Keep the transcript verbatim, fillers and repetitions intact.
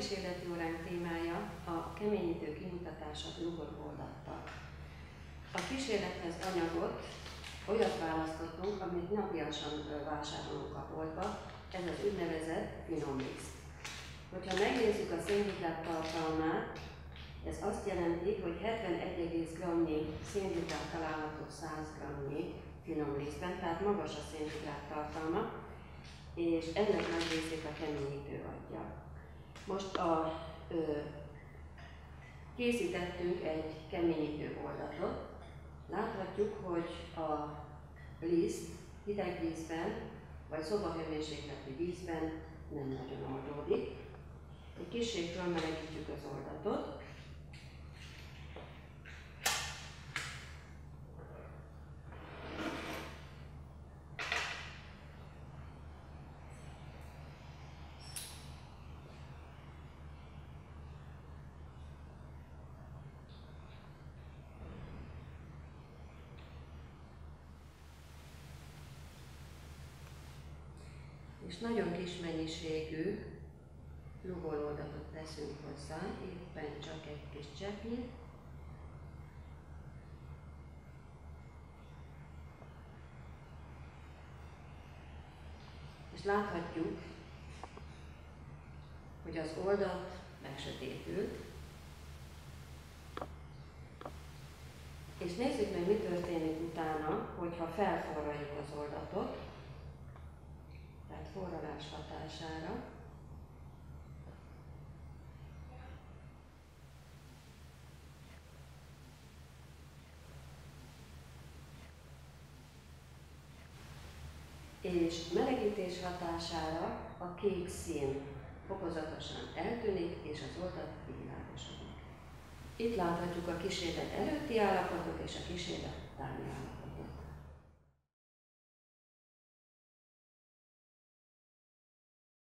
kísérleti óránk témája a keményítő kimutatása lugoroldattal. A kísérlethez anyagot, olyat választottunk, amit napiasan vásárolunk a boltba, ez az úgynevezett finom liszt. Hogyha megnézzük a szénhidrát tartalmát, ez azt jelenti, hogy hetvenegy egész grammnyi szénhidrát található száz grammnyi finom lisztben, tehát magas a szénhidrát tartalma, és ennek nagy részét a keményítő adja. Most a, ö, készítettünk egy keményítő oldatot. Láthatjuk, hogy a liszt hideg vízben vagy szobahőmérsékletű vízben nem nagyon oldódik. Egy kissé fölmelegítjük az oldatot. És nagyon kis mennyiségű lugololdatot teszünk hozzá, éppen csak egy kis cseppnyi. És láthatjuk, hogy az oldat megsötétült. És nézzük meg, mi történik utána, hogyha felforraljuk az oldatot, tehát forralás hatására. És melegítés hatására a kék szín fokozatosan eltűnik, és az oldat világosodik. Itt láthatjuk a kísérlet előtti állapotot és a kísérlet utáni állapotot.